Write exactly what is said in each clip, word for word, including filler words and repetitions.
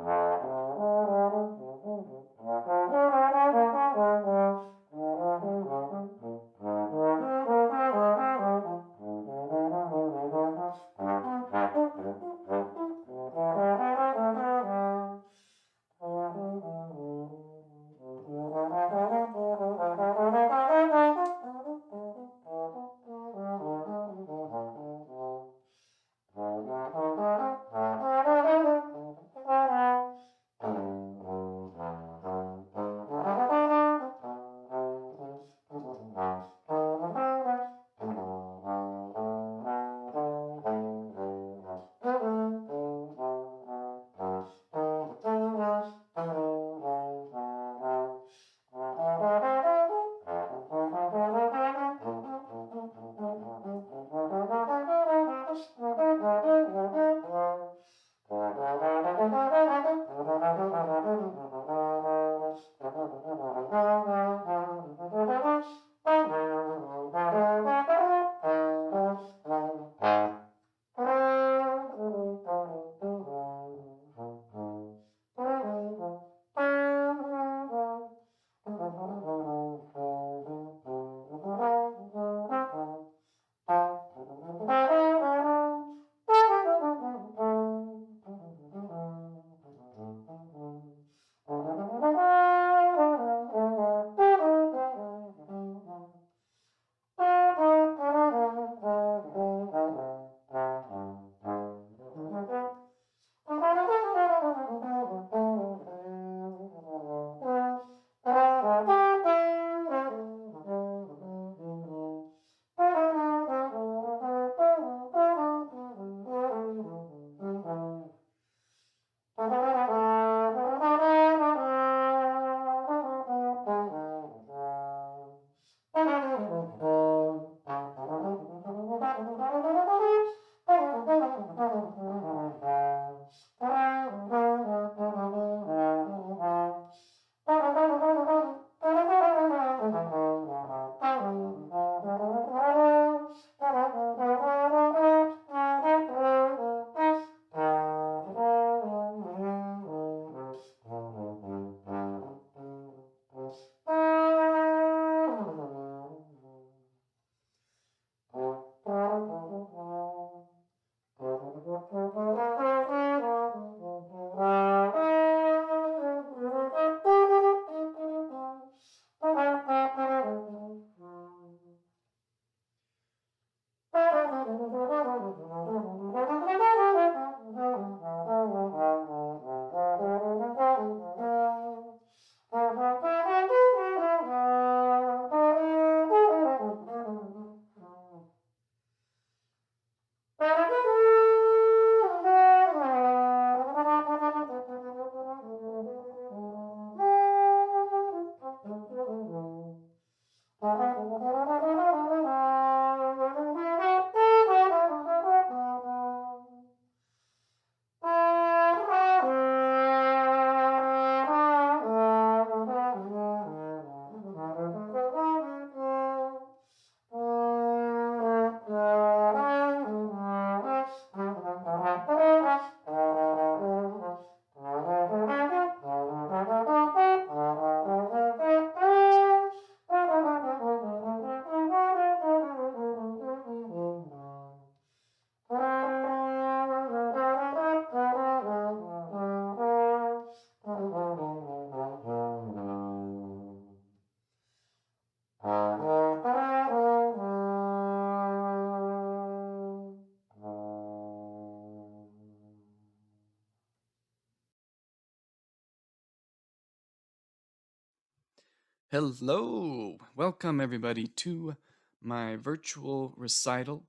Hello, welcome everybody to my virtual recital.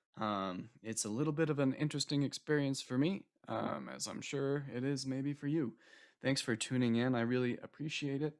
Um, it's a little bit of an interesting experience for me, um, as I'm sure it is maybe for you. Thanks for tuning in. I really appreciate it.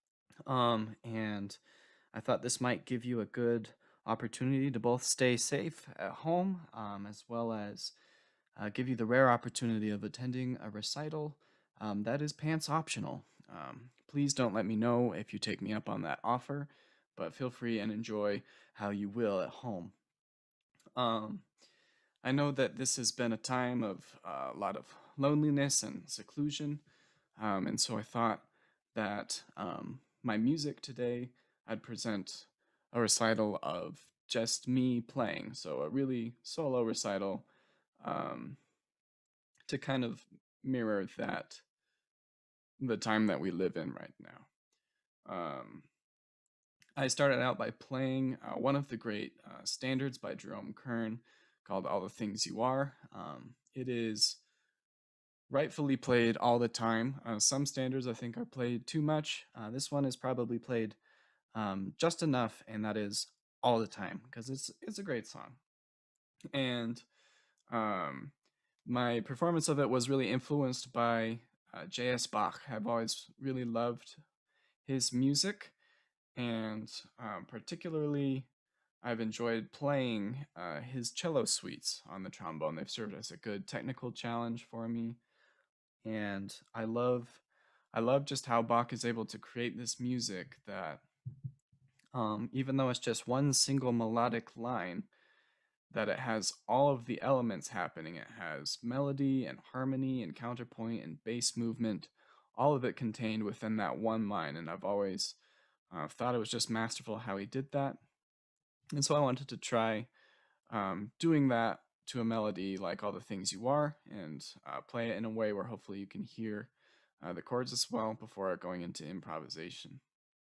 Um, and I thought this might give you a good opportunity to both stay safe at home, um, as well as uh, give you the rare opportunity of attending a recital um, that is pants optional. Um, please don't let me know if you take me up on that offer, but feel free and enjoy how you will at home. Um, I know that this has been a time of uh, a lot of loneliness and seclusion, um, and so I thought that um, my music today, I'd present a recital of just me playing, so a really solo recital um, to kind of mirror that the time that we live in right now. Um, I started out by playing uh, one of the great uh, standards by Jerome Kern called All the Things You Are. Um, it is rightfully played all the time. Uh, some standards I think are played too much. Uh, this one is probably played um, just enough, and that is all the time because it's it's a great song. And um, my performance of it was really influenced by uh, J S. Bach. I've always really loved his music, and um, particularly I've enjoyed playing uh, his cello suites on the trombone. They've served as a good technical challenge for me, and I love, I love just how Bach is able to create this music that, um, even though it's just one single melodic line, that it has all of the elements happening. It has melody and harmony and counterpoint and bass movement, all of it contained within that one line. And I've always uh, thought it was just masterful how he did that. And so I wanted to try um, doing that to a melody like All the Things You Are and uh, play it in a way where hopefully you can hear uh, the chords as well before going into improvisation.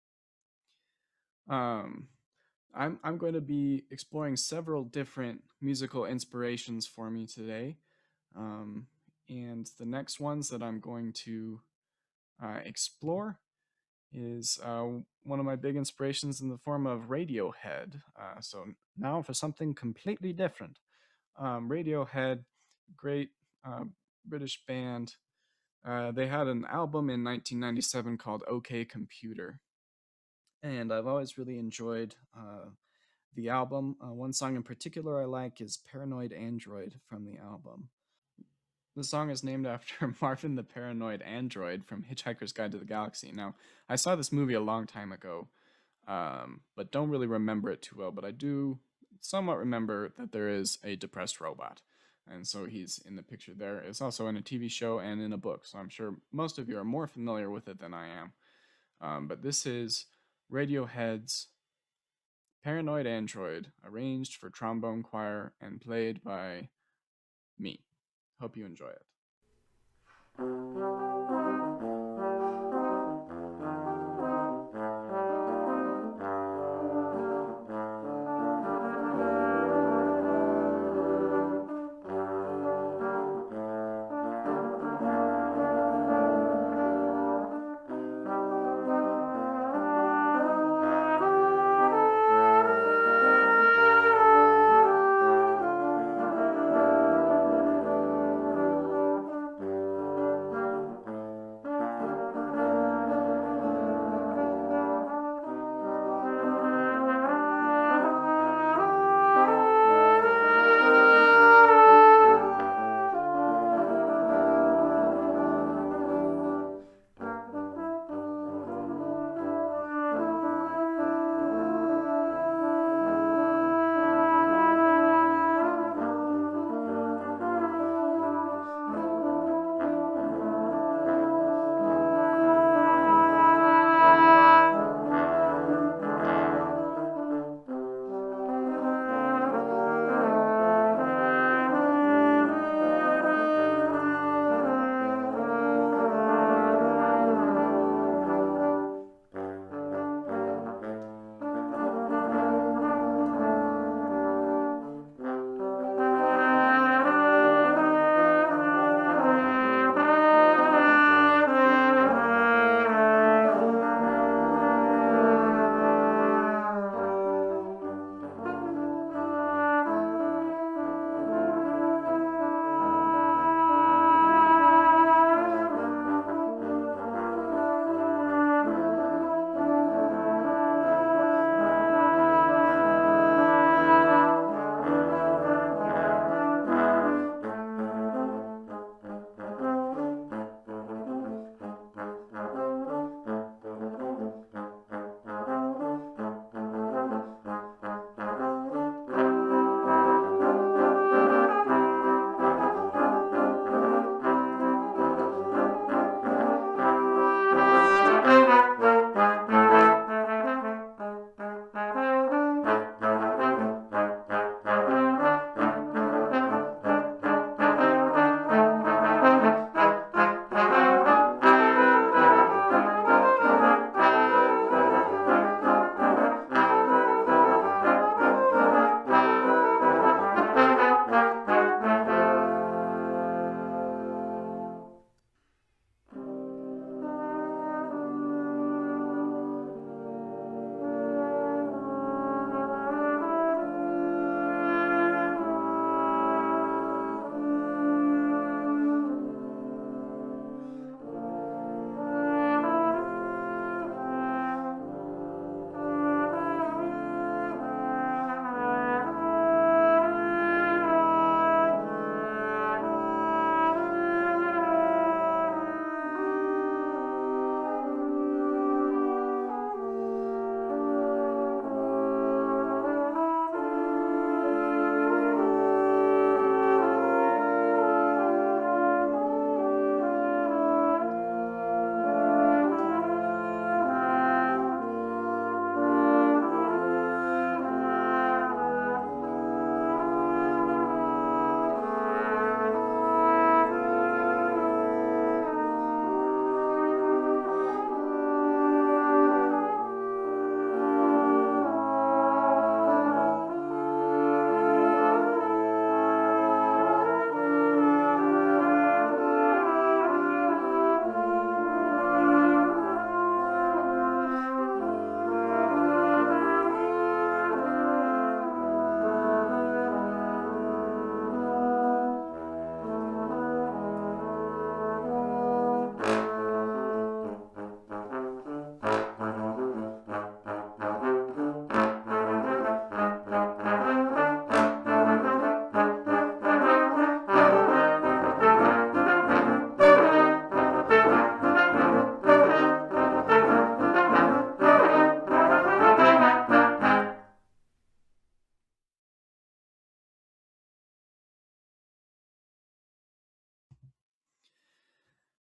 Um, I'm, I'm going to be exploring several different musical inspirations for me today. Um, and the next ones that I'm going to uh, explore is uh, one of my big inspirations in the form of Radiohead. Uh, so now for something completely different. Um, Radiohead, great uh, British band. Uh, they had an album in nineteen ninety-seven called OK Computer. And I've always really enjoyed uh, the album. Uh, one song in particular I like is Paranoid Android from the album. The song is named after Marvin the Paranoid Android from Hitchhiker's Guide to the Galaxy. Now, I saw this movie a long time ago, um, but don't really remember it too well. But I do somewhat remember that there is a depressed robot. And so he's in the picture there. It's also in a T V show and in a book. So I'm sure most of you are more familiar with it than I am. Um, but this is Radiohead's Paranoid Android, arranged for trombone choir and played by me. Hope you enjoy it.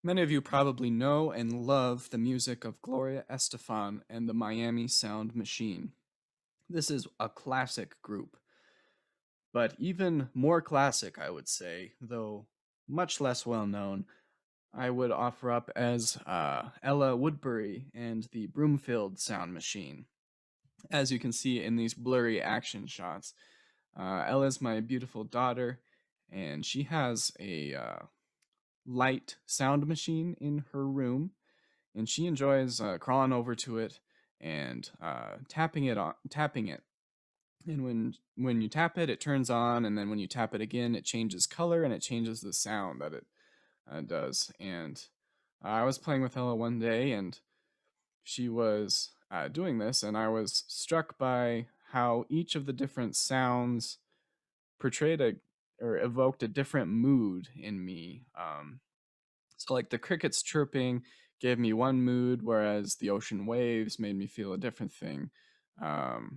Many of you probably know and love the music of Gloria Estefan and the Miami Sound Machine. This is a classic group, but even more classic, I would say, though much less well known, I would offer up as uh, Ella Woodbury and the Broomfield Sound Machine. As you can see in these blurry action shots, uh, Ella's my beautiful daughter, and she has a uh, light sound machine in her room, and she enjoys uh, crawling over to it and uh, tapping it on, tapping it. And when when you tap it, it turns on, and then when you tap it again, it changes color and it changes the sound that it uh, does. And uh, I was playing with Ella one day, and she was uh, doing this, and I was struck by how each of the different sounds portrayed a or evoked a different mood in me. Um, so, like the crickets chirping gave me one mood, whereas the ocean waves made me feel a different thing. Um,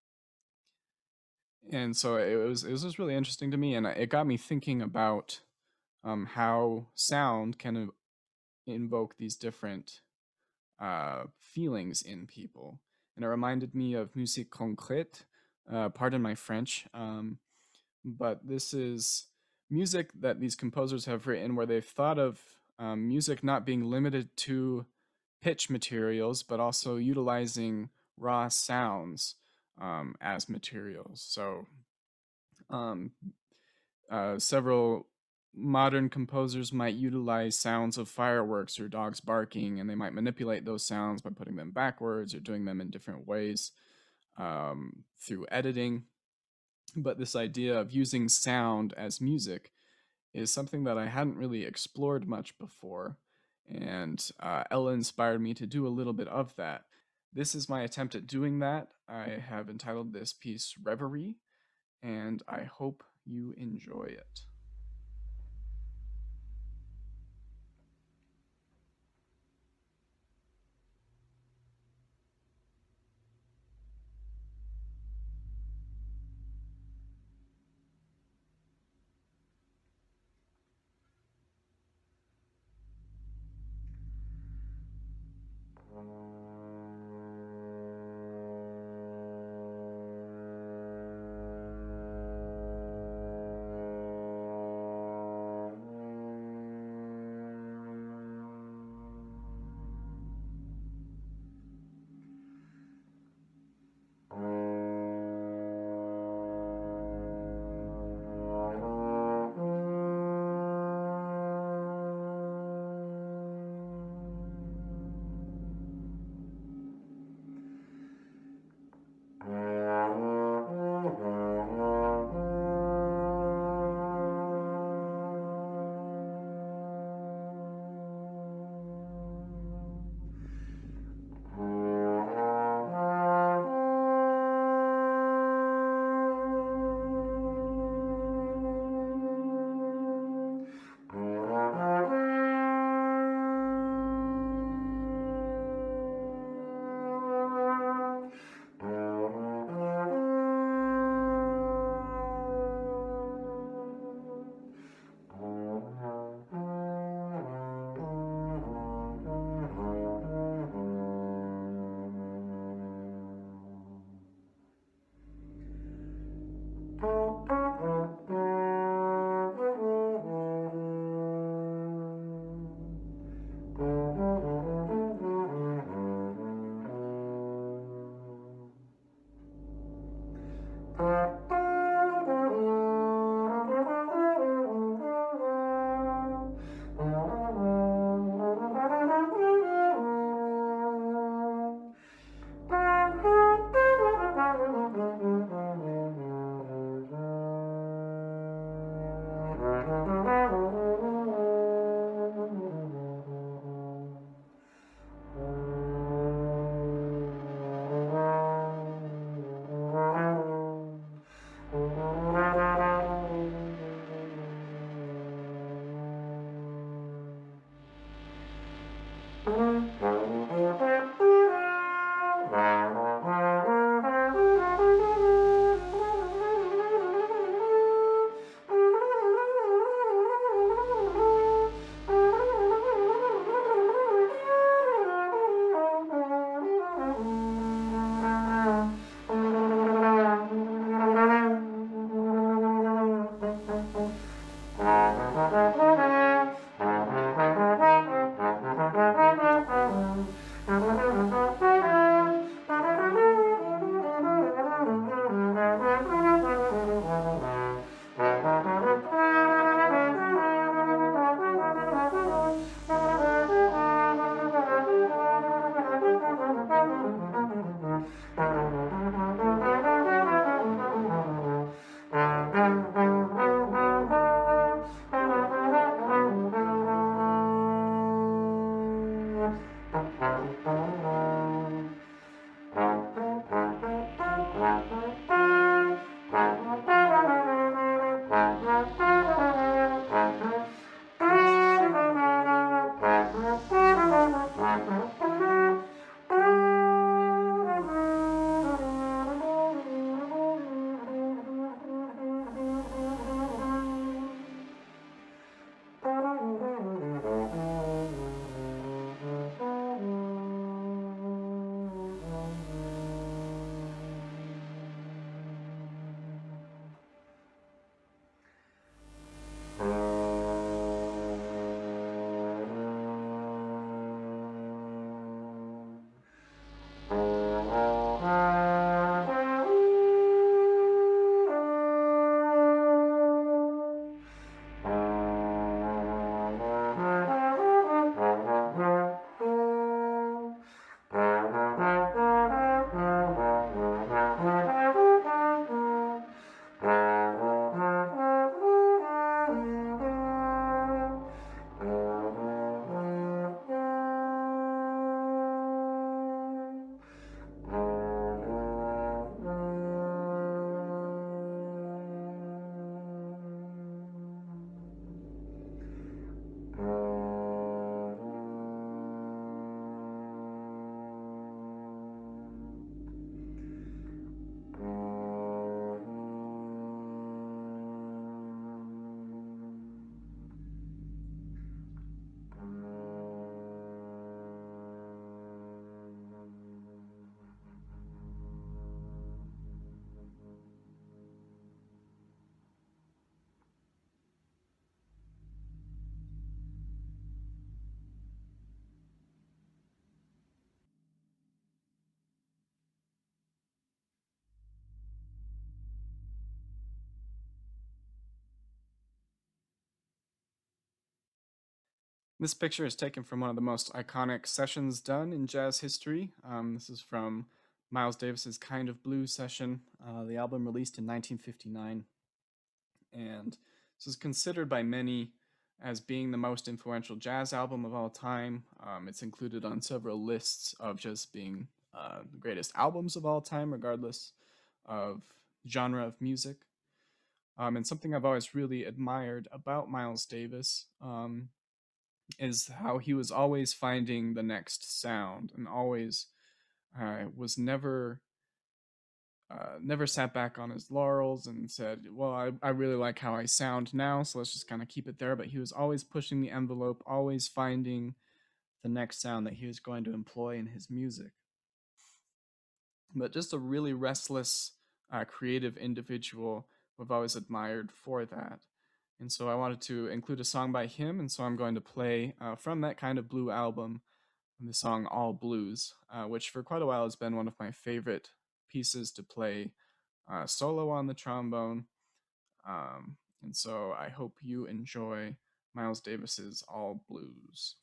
and so it was it was just really interesting to me, and it got me thinking about um, how sound can invoke these different uh, feelings in people. And it reminded me of musique concrète. Uh, pardon my French, um, but this is music that these composers have written where they've thought of um, music not being limited to pitch materials, but also utilizing raw sounds um, as materials. So, um, uh, several modern composers might utilize sounds of fireworks or dogs barking, and they might manipulate those sounds by putting them backwards or doing them in different ways um, through editing. But this idea of using sound as music is something that I hadn't really explored much before, and uh, Ella inspired me to do a little bit of that. This is my attempt at doing that. I have entitled this piece Reverie, and I hope you enjoy it. This picture is taken from one of the most iconic sessions done in jazz history. Um, this is from Miles Davis's Kind of Blue session, uh, the album released in nineteen fifty-nine. And this is considered by many as being the most influential jazz album of all time. Um, it's included on several lists of just being uh, the greatest albums of all time, regardless of genre of music. Um, and something I've always really admired about Miles Davis um, is how he was always finding the next sound and always uh, was never uh, never sat back on his laurels and said, well, I, I really like how I sound now, so let's just kind of keep it there. But he was always pushing the envelope, always finding the next sound that he was going to employ in his music. But just a really restless, uh, creative individual we've always admired for that. And so I wanted to include a song by him, and so I'm going to play uh, from that Kind of Blue album the song All Blues, uh, which for quite a while has been one of my favorite pieces to play uh, solo on the trombone. Um, and so I hope you enjoy Miles Davis's All Blues.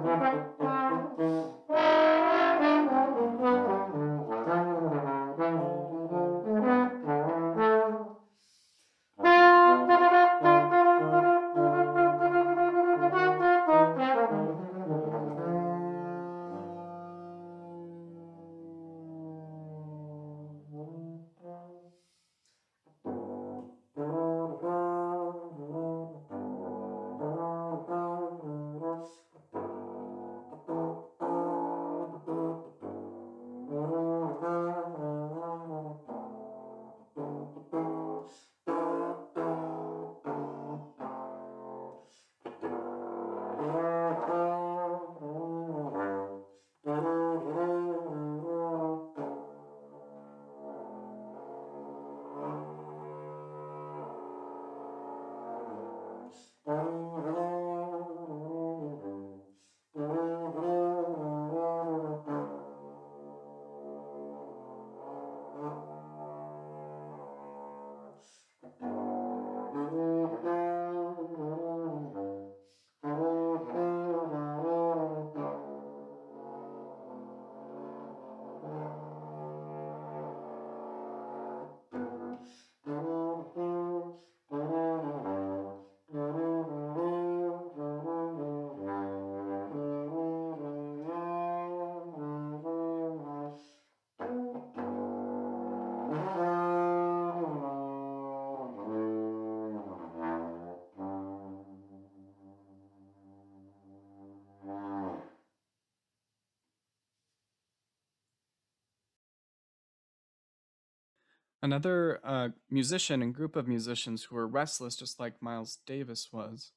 Another uh, musician and group of musicians who were restless, just like Miles Davis was,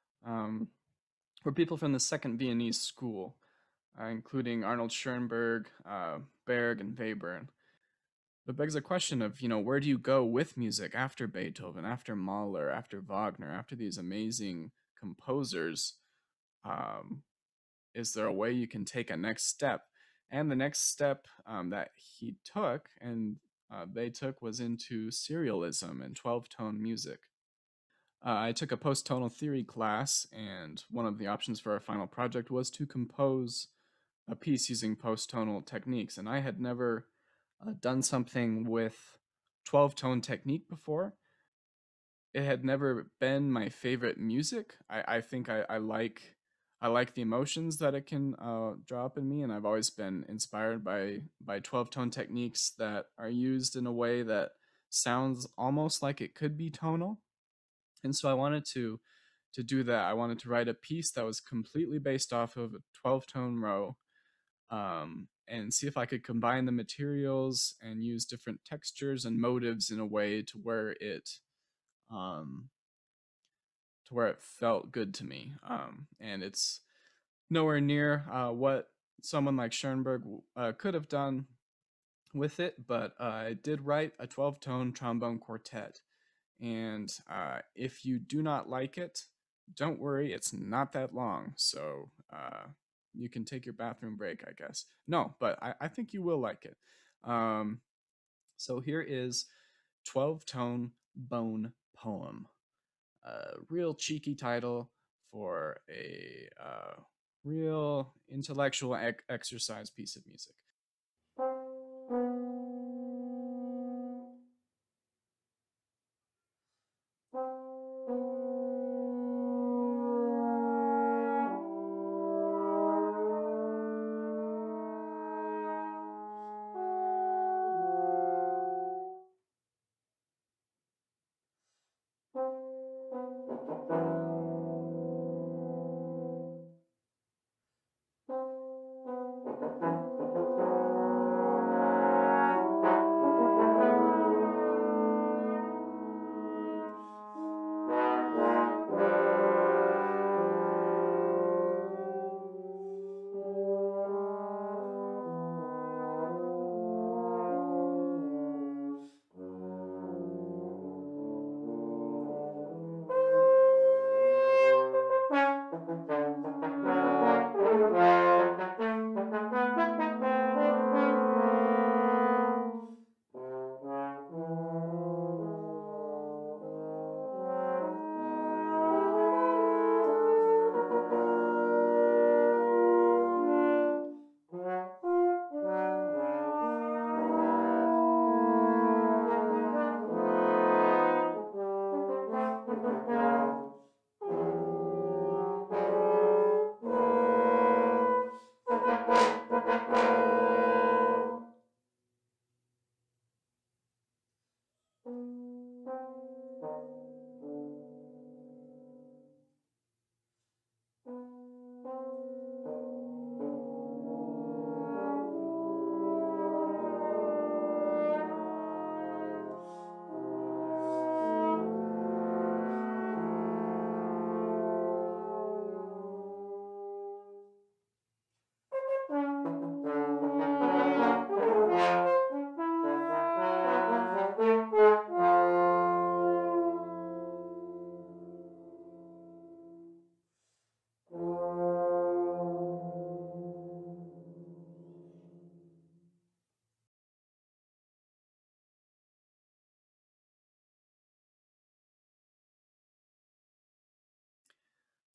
um, were people from the Second Viennese School, uh, including Arnold Schoenberg, uh, Berg, and Webern. It begs a question of, you know, where do you go with music after Beethoven, after Mahler, after Wagner, after these amazing composers? Um, is there a way you can take a next step? And the next step um, that he took and uh, they took was into serialism and twelve tone music. Uh, I took a post tonal theory class, and one of the options for our final project was to compose a piece using post tonal techniques. And I had never uh, done something with twelve tone technique before. It had never been my favorite music. I, I think I, I like I like the emotions that it can uh, draw up in me, and I've always been inspired by by twelve tone techniques that are used in a way that sounds almost like it could be tonal. And so I wanted to to do that. I wanted to write a piece that was completely based off of a twelve tone row, um, and see if I could combine the materials and use different textures and motives in a way to where it um, to where it felt good to me. Um, and it's nowhere near uh, what someone like Schoenberg uh, could have done with it, but uh, I did write a twelve tone trombone quartet. And uh, if you do not like it, don't worry, it's not that long. So uh, you can take your bathroom break, I guess. No, but I, I think you will like it. Um, so here is twelve tone bone poem. A real cheeky title for a uh, real intellectual ec- exercise piece of music.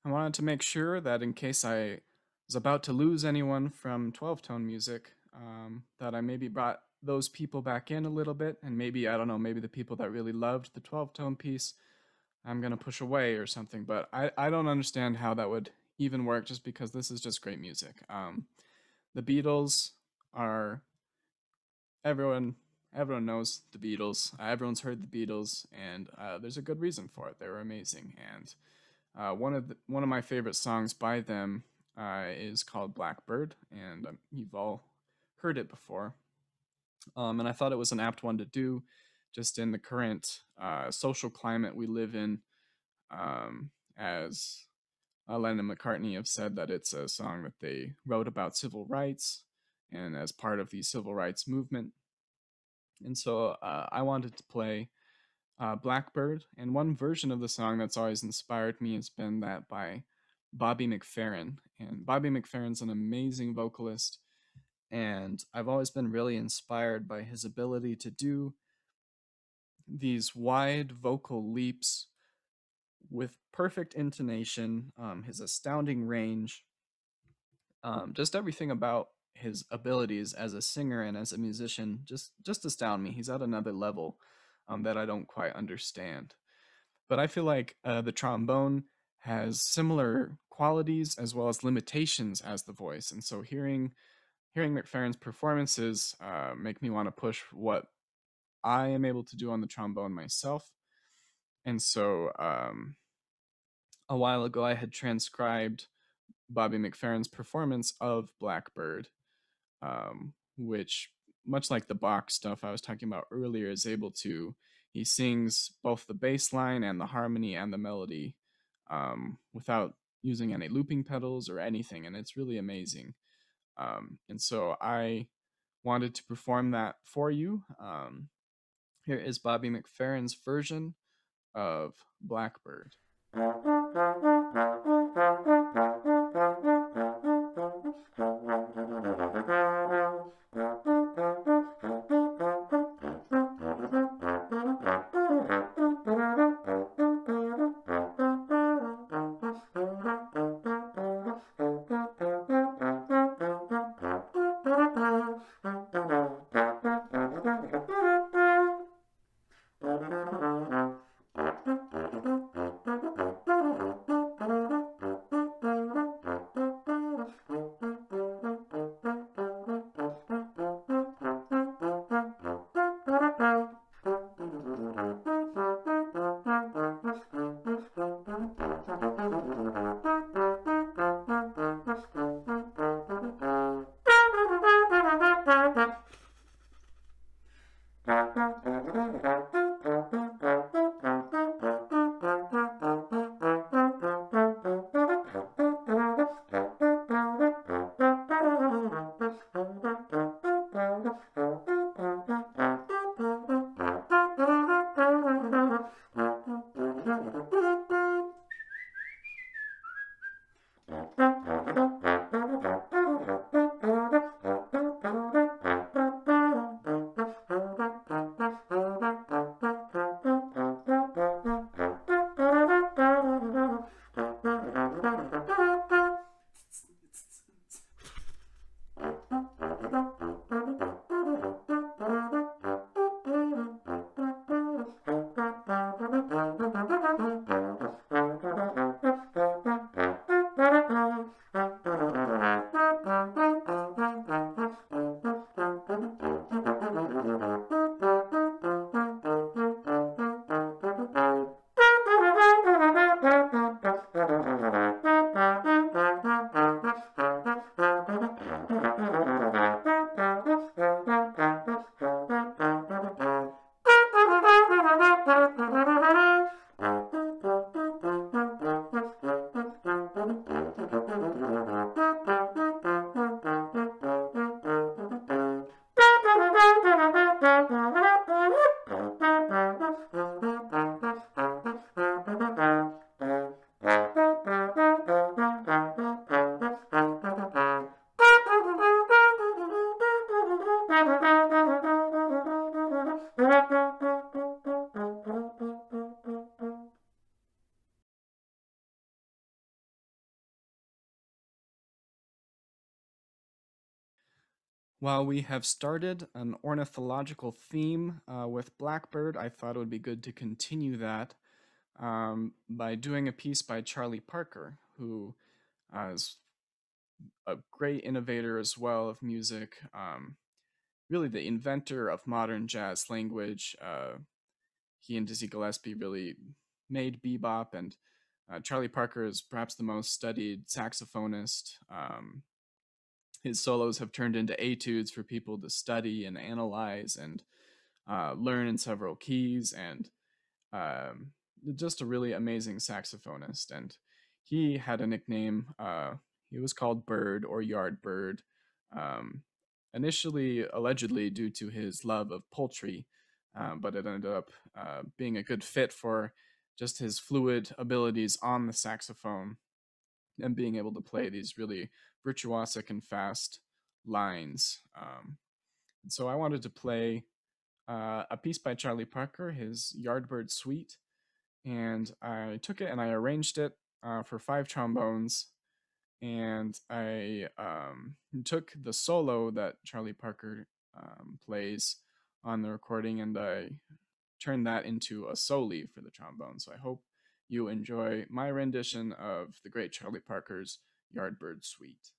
I wanted to make sure that in case I was about to lose anyone from twelve tone music, um, that I maybe brought those people back in a little bit, and maybe, I don't know, maybe the people that really loved the twelve tone piece, I'm going to push away or something. But I, I don't understand how that would even work just because this is just great music. Um, the Beatles are everyone. Everyone knows the Beatles. Uh, everyone's heard the Beatles, and uh, there's a good reason for it. They were amazing, and uh, one of the, one of my favorite songs by them uh, is called Blackbird, and um, you've all heard it before. Um, and I thought it was an apt one to do, just in the current uh, social climate we live in. Um, as uh, Lennon and McCartney have said, that it's a song that they wrote about civil rights and as part of the civil rights movement. And so uh, I wanted to play uh, Blackbird. And one version of the song that's always inspired me has been that by Bobby McFerrin. And Bobby McFerrin's an amazing vocalist. And I've always been really inspired by his ability to do these wide vocal leaps with perfect intonation, um, his astounding range, um, just everything about his abilities as a singer and as a musician just just astound me. He's at another level um, that I don't quite understand. But I feel like uh, the trombone has similar qualities as well as limitations as the voice, and so hearing hearing McFerrin's performances uh, make me want to push what I am able to do on the trombone myself. And so um, a while ago, I had transcribed Bobby McFerrin's performance of Blackbird, um, which, much like the Bach stuff I was talking about earlier, is able to. He sings both the bass line and the harmony and the melody um, without using any looping pedals or anything, and it's really amazing. Um, and so I wanted to perform that for you. Um, here is Bobby McFerrin's version of Blackbird. While we have started an ornithological theme uh, with Blackbird, I thought it would be good to continue that um, by doing a piece by Charlie Parker, who uh, is a great innovator as well of music, um, really the inventor of modern jazz language. Uh, he and Dizzy Gillespie really made bebop, and uh, Charlie Parker is perhaps the most studied saxophonist. Um, his solos have turned into etudes for people to study and analyze and uh, learn in several keys, and um, just a really amazing saxophonist. And he had a nickname. Uh, he was called Bird or Yardbird, um, initially allegedly due to his love of poultry, um, but it ended up uh, being a good fit for just his fluid abilities on the saxophone and being able to play these really virtuosic and fast lines. Um, and so I wanted to play uh, a piece by Charlie Parker, his Yardbird Suite, and I took it and I arranged it uh, for five trombones, and I um, took the solo that Charlie Parker um, plays on the recording, and I turned that into a soli for the trombone. So I hope you enjoy my rendition of the great Charlie Parker's Yardbird Suite.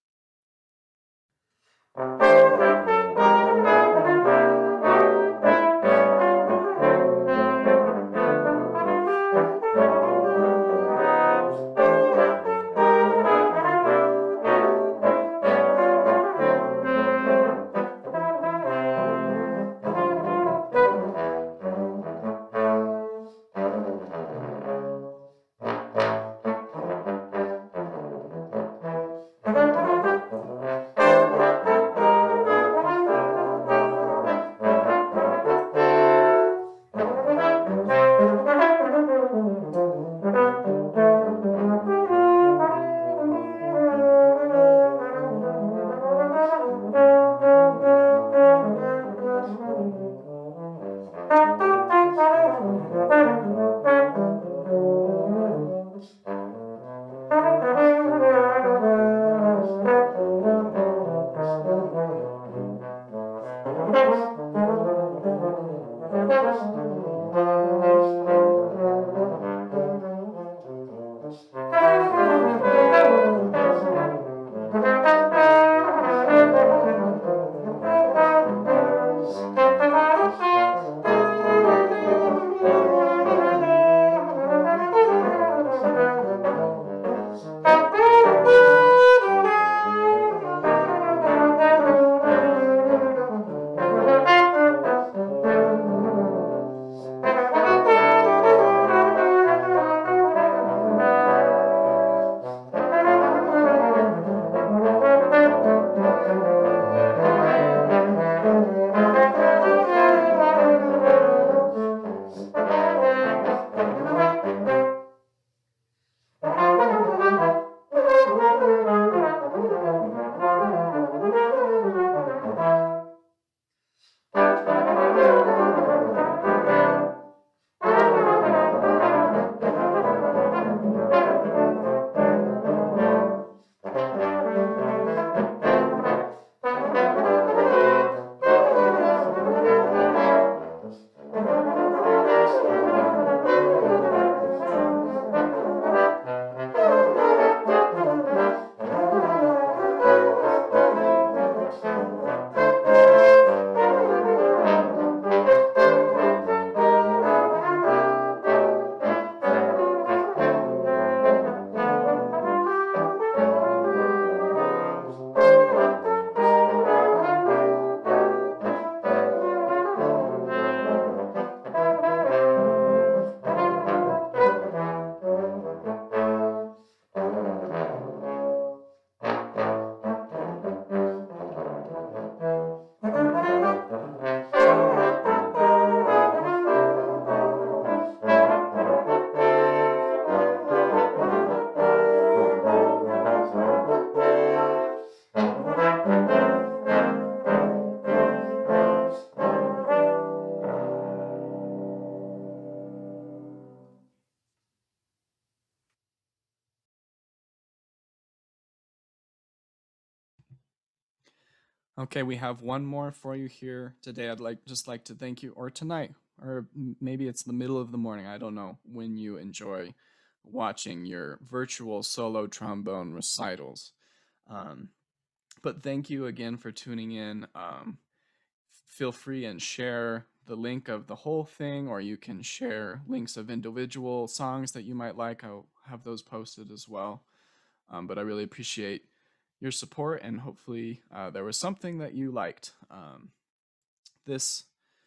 Okay, we have one more for you here today. I'd like just like to thank you, or tonight, or m- maybe it's the middle of the morning. I don't know when you enjoy watching your virtual solo trombone recitals. Um, but thank you again for tuning in. Um, feel free and share the link of the whole thing, or you can share links of individual songs that you might like. I'll have those posted as well. Um, but I really appreciate your support, and hopefully uh, there was something that you liked. Um, this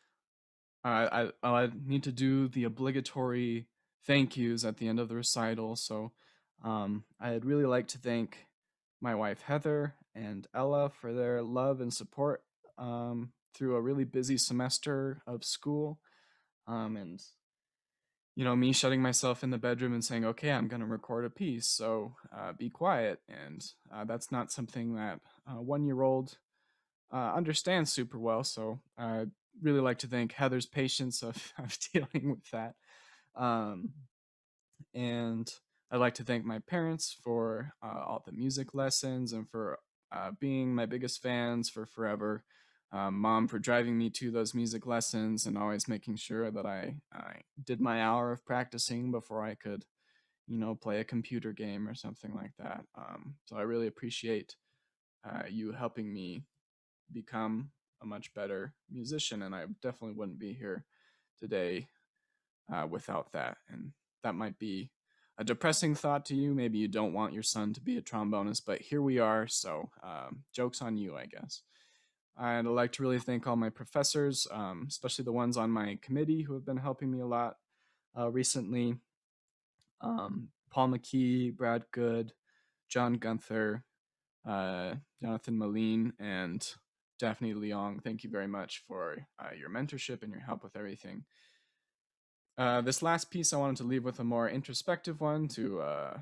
uh, I I need to do the obligatory thank yous at the end of the recital, so um, I'd really like to thank my wife Heather and Ella for their love and support um, through a really busy semester of school, um, and you know, me shutting myself in the bedroom and saying, okay, I'm going to record a piece, so uh, be quiet. And uh, that's not something that uh, one year old uh, understands super well. So I really like to thank Heather's patience of, of dealing with that. Um, and I'd like to thank my parents for uh, all the music lessons and for uh, being my biggest fans for forever. Um, Mom for driving me to those music lessons and always making sure that I, I did my hour of practicing before I could, you know, play a computer game or something like that. Um, so I really appreciate uh, you helping me become a much better musician, and I definitely wouldn't be here today uh, without that. And that might be a depressing thought to you. Maybe you don't want your son to be a trombonist, but here we are. So, um, joke's on you, I guess. I'd like to really thank all my professors, um, especially the ones on my committee who have been helping me a lot uh, recently. Um, Paul McKee, Brad Good, John Gunther, uh, Jonathan Moline, and Daphne Leong. Thank you very much for uh, your mentorship and your help with everything. Uh, this last piece, I wanted to leave with a more introspective one to uh,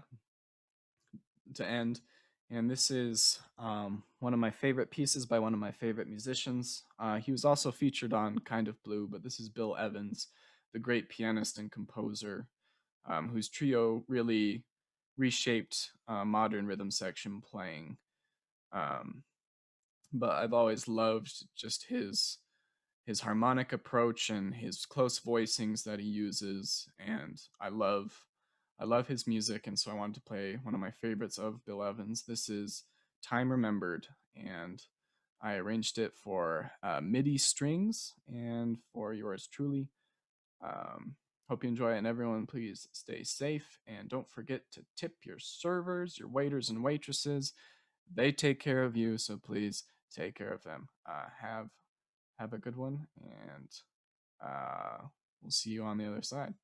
to end, and this is um, one of my favorite pieces by one of my favorite musicians. Uh, he was also featured on Kind of Blue, but this is Bill Evans, the great pianist and composer, um, whose trio really reshaped uh, modern rhythm section playing. Um, but I've always loved just his his harmonic approach and his close voicings that he uses, and I love I love his music, and so I wanted to play one of my favorites of Bill Evans. This is Time Remembered, and I arranged it for uh, MIDI strings and for yours truly. Um, hope you enjoy it, and everyone, please stay safe and don't forget to tip your servers, your waiters and waitresses. They take care of you, so please take care of them. Uh, have have a good one, and uh, we'll see you on the other side.